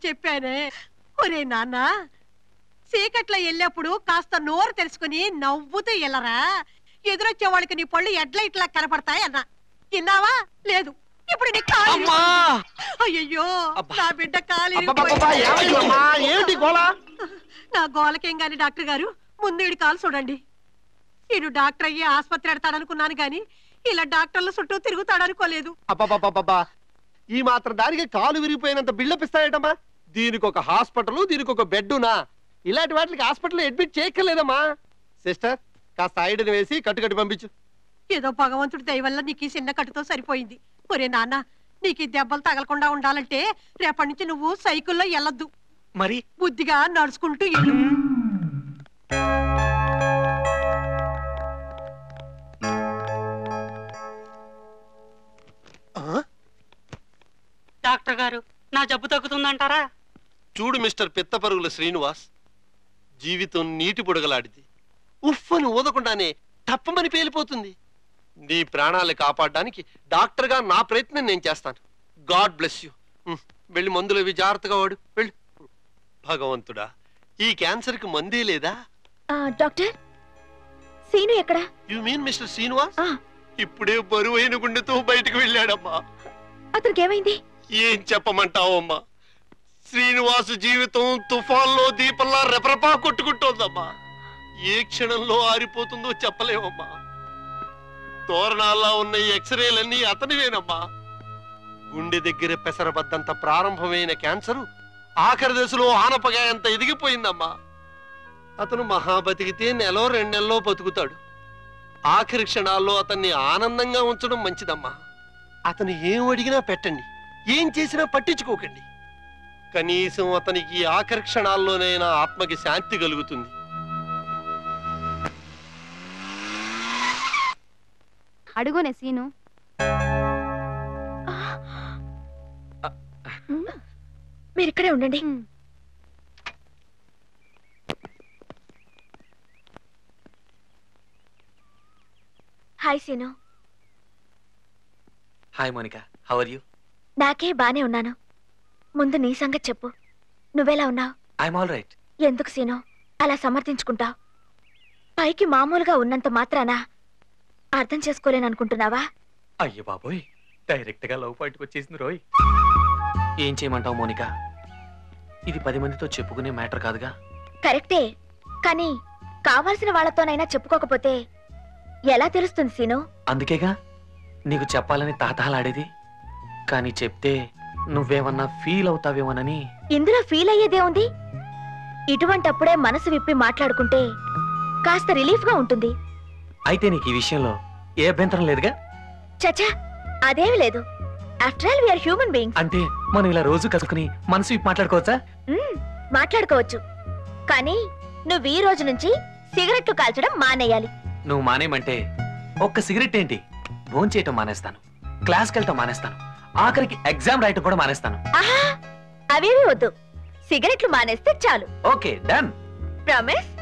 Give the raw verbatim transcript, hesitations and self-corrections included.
చెప్పానే. ఒరే నాన్న, చీకట్లో వెళ్ళేప్పుడు కాస్త నోరు తెలుసుకుని నవ్వుతూ వెళ్ళరా. ఎదురొచ్చే వాళ్ళకి నీ పళ్ళు ఎడ్ల ఇట్లా కనపడతాయి అన్నా. విన్నావా? లేదు. ఇప్పుడు నీ కాలు. అయ్యో, నా బిడ్డ కాలు. నా గోలకేం గాని డాక్టర్ గారు, ముందు ఈడి కాలు చూడండి. ఈడు డాక్టర్ అయ్యి ఆసుపత్రి ఎడతాడనుకున్నాను గాని ఇలా డాక్టర్ల చుట్టూ తిరుగుతాడనుకోలేదు. అబ్బా, ఈ మాత్రం దానికి కాలు విరిగిపోయినంత బిల్డప్ ఇస్తాయటమ్మా. దీనికి ఒక హాస్పిటల్, దీనికి ఒక బెడ్డునా? ఇలాంటి వాటికి హాస్పిటల్ అడ్మిట్ చేయక్కర్లేదమ్మా. సిస్టర్, కాస్త ఐడిని వేసి కట్టుకట్టి పంపించు. ఏదో భగవంతుడి దయ వల్ల నీకు చిన్న కట్టుతో సరిపోయింది. ఒరే నాన్న, నీకు దెబ్బలు తగలకుండా ఉండాలంటే రేపటి నుంచి నువ్వు సైకిల్లో వెళ్ళొద్దు. మరి బుద్ధిగా నడుచుకుంటూ వెళ్ళు. డాక్టర్ గారు, నా జబ్బు తగ్గుతుందంటారా? చూడు మిస్టర్ పిత్తపరుగుల శ్రీనివాస్, జీవితం నీటి పొడగలాడిది. ఉఫ్ఫను ఊదకుండానే తప్పమని పేలిపోతుంది. నీ ప్రాణాలు కాపాడడానికి డాక్టర్గా నా ప్రయత్నం నేను చేస్తాను. God bless you. వెళ్ళి మందులు ఇవి జాగ్రత్తగా వాడు. వెళ్ళు. భగవంతుడా, ఈ క్యాన్సర్ కి మందే లేదా? డాక్టర్, సీను ఎక్కడ? You mean mister Srinivas? ఇప్పుడే బరువైన గుండెతో బయటకు వెళ్ళాడమ్మా. అతనికి ఏమైంది? ఏం చెప్పమంటావమ్మా, శ్రీనివాసు జీవితం తుఫాన్లో దీపంలా రెపరెపా కొట్టుకుంటోందమ్మా. ఏ క్షణంలో ఆరిపోతుందో చెప్పలేమమ్మా. తోరణాల్లో ఉన్న ఈ ఎక్స్రేలన్నీ అతనివేనమ్మా. గుండె దగ్గర పెసరబద్దంత ప్రారంభమైన క్యాన్సరు ఆఖరి దశలో ఆనపగాయంత ఎదిగిపోయిందమ్మా. అతను మహా బతికితే నెలో రెండు నెలలో బతుకుతాడు. ఆఖరి క్షణాల్లో అతన్ని ఆనందంగా ఉంచడం మంచిదమ్మా. అతను ఏం అడిగినా పెట్టండి, ఏం చేసినా పట్టించుకోకండి. కనీసం అతనికి ఆఖరి క్షణాల్లోనైనా ఆత్మకి శాంతి కలుగుతుంది. అడుగునే సీను. మీరు ఇక్కడే ఉండండి. Hi Seenu. Hi Monica, how are you? నాకే బానే ఉన్నాను. ముందు నీ సంగతి చెప్పు. నువ్వెలా ఉన్నావు? I'm all right. ఎందుకు సీను అలా సమర్థించుకుంటావు? పైకి మామూలుగా ఉన్నంత మాత్రానా అర్థం చేసుకోలేననుకుంటున్నావా? అయ్యో బాబోయ్, డైరెక్ట్ గా లవ్ పాయింట్కి వచ్చేసింది రోయ్. ఏం చేయమంటావు మోనికా? ఇది పది మందితో చెప్పుకునే మ్యాటర్ కాదుగా. కరెక్టే, కానీ కావాల్సిన వాళ్ళతోనైనా చెప్పుకోకపోతే ఎలా తెలుస్తుంది సీను? అందుకేగా నీకు చెప్పాలని తాతలాడేది. కానీ చెప్తే నువ్వేమన్నా ఫీల్ అవుతావేమోనని. ఇందులో ఫీల్ అయ్యేదే ఉంది? ఇటువంటప్పుడే మనసు విప్పి మాట్లాడుకుంటే కాస్త రిలీఫ్ గా ఉంటుంది. అయితే నీకు ఈ విషయంలో ఏ అభ్యంతరం లేదుగా? చచ్చా, అదేమి లేదు. After all we are human beings. అంటే మనం ఇలా రోజు కలుసుకుని మనసు విప్పి మాట్లాడుకోవచ్చా? మాట్లాడుకోవచ్చు, కానీ నువ్వు ఈ రోజు నుంచి సిగరెట్లు కాల్చడం మానేయాలి. నువ్వు మానేయమంటే ఒక్క సిగరెట్ ఏంటి, భోంచేయటం మానేస్తాను, క్లాస్కి వెళ్ళటం మానేస్తాను, ఆఖరికి ఎగ్జామ్ రాయటం కూడా మానేస్తాను. ఆహా, అవేవి వద్దు. సిగరెట్లు మానేస్తే చాలు. Okay, done. ప్రామిస్?